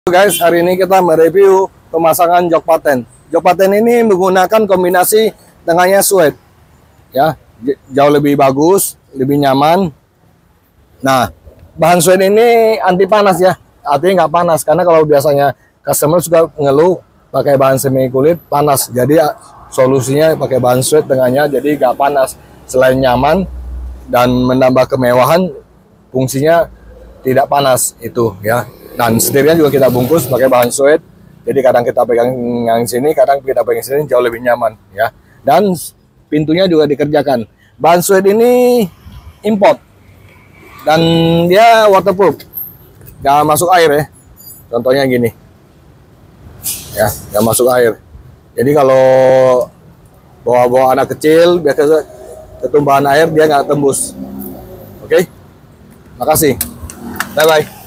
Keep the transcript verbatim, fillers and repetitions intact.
Guys, hari ini kita mereview pemasangan jok paten. Jok paten ini menggunakan kombinasi tengahnya suede, ya, jauh lebih bagus, lebih nyaman. Nah, bahan suede ini anti panas ya, artinya nggak panas karena kalau biasanya customer suka ngeluh pakai bahan semi kulit panas. Jadi solusinya pakai bahan suede tengahnya, jadi nggak panas. Selain nyaman dan menambah kemewahan, fungsinya tidak panas itu ya. Dan setirnya juga kita bungkus pakai bahan suede, jadi kadang kita pegang yang sini, kadang kita pegang sini, jauh lebih nyaman ya. Dan pintunya juga dikerjakan. Bahan suede ini import dan dia waterproof, nggak masuk air ya. Contohnya gini ya, nggak masuk air. Jadi kalau bawa-bawa anak kecil biasa ketumpahan air dia nggak tembus. Oke, makasih, bye bye.